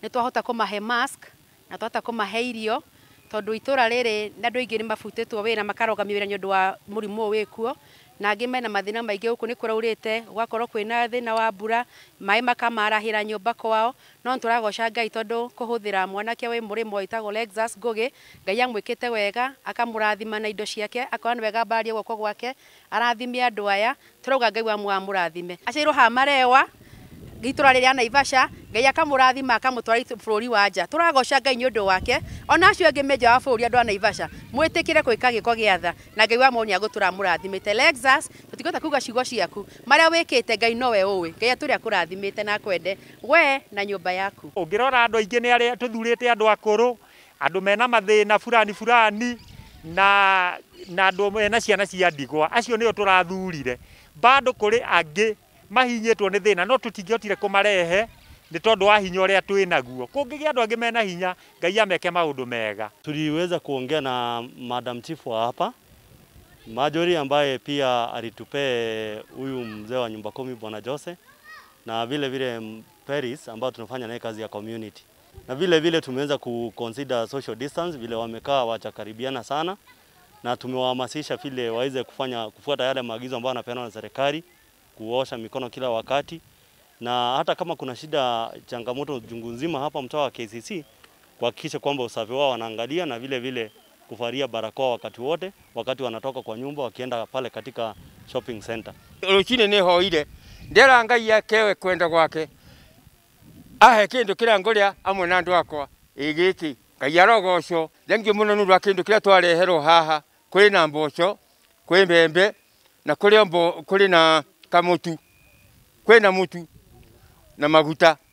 nĩ twahota kũmahe mask na twahota kũmahe irio tondu itura riri na andu aingi ni mabutitwo wira makarogamia wira nĩũndũ wa mũrimũ wĩkuo na angĩ mena mathina maingĩ gũkũ nĩ kũraurĩte gwakorwo kwĩna thĩna wa mbura maĩ makamarahĩra nyũmba kwao no tũragoca Ngai tondu kũhũthĩra mwanake wĩ mũrĩmo wĩtagwo Lexus Ngũgĩ Ngai amwĩkĩte wega akamũrathima na indo ciake akona nĩ wega mbarie guoko gwake arathimia andũ aya turauga Ngai wa mũrathime aciarwo ha marewa gitura rĩrĩa Naivasha Ngai akamũrathima akamũtwara bũrũri wa nja tũragoca Ngai nĩ ũndũ wake ona acio angĩ menja wa bũrũri andũ a Naivasha mwĩtĩkĩre gwĩka gĩko gĩa tha na Ngai wa mũni agũtũramũrathimĩte Lexus tũtigota kuga ciugo ciaku marĩa wĩkĩte Ngai nowe ũĩ Ngai atũrĩa kũrathimĩte na kwende we na nyũmba yaku ũngĩrora andũ aingĩ nĩ arĩa tũthurĩte andũ akũrũ andũ mena mathĩna fulani na andũ mena ciana cia ndigwa acio nĩo tũrathurire bado kũrĩ angĩ mahinyĩtwo nĩ thĩna no tũtingĩhotire kũmarehe nĩ tondũ wa hinya ũrĩa twĩ naguo kũngĩgĩa andũ angĩ mena hinya Ngai ameke maũndũ mega. Tuliweza kuongea na Madam Chief wa hapa Majori ambaye pia alitupee huyu mzee wa nyumba 10 Bwana Jose na vile Paris ambao tunafanya naye kazi ya community na vile tumeweza kuconsider social distance vile wamekaa wachakaribiana sana na tumewahamasisha vile waweze kufuata yale maagizo ambayo yanapeanwa na serikali kuosha mikono kila wakati na hata kama kuna shida changamoto jungu nzima hapa mtaa wa KCC kuhakikisha kwamba usafi wao wanaangalia na vile kuvalia barakoa wakati wote wakati wanatoka kwa nyumba wakienda pale katika shopping center. Ruchini ni hoire ndera Ngai yakewe kwenda gwake ahe kindu kira ngoria amwe na andu akwa igiti Ngai arogoco thengi muno nuru akindu kira twareherwo haha kuri na mboco kuri mbembe na kuri na kamutu kwina mutu na maguta